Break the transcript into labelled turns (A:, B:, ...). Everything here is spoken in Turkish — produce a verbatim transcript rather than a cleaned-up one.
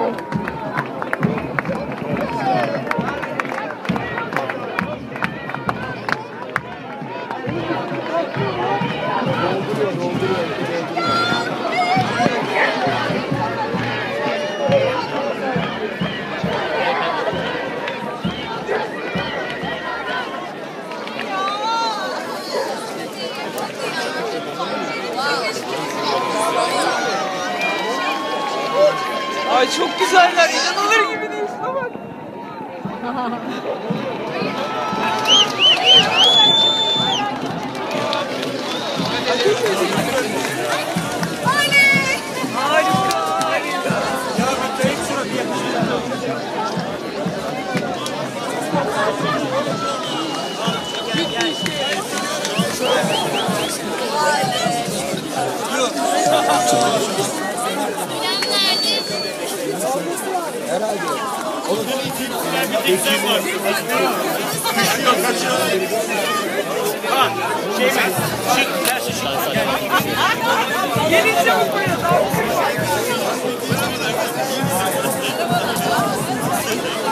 A: Ay çok güzeller, inanılır gibi değil, şuna bak. Harika, harika. Ya bir kayıp suratı herhalde. Onun bir güzel var. Kaçıyor, kaçıyor. Ha, şey mi? Şık, her şey şık. Gelin çabuk buraya.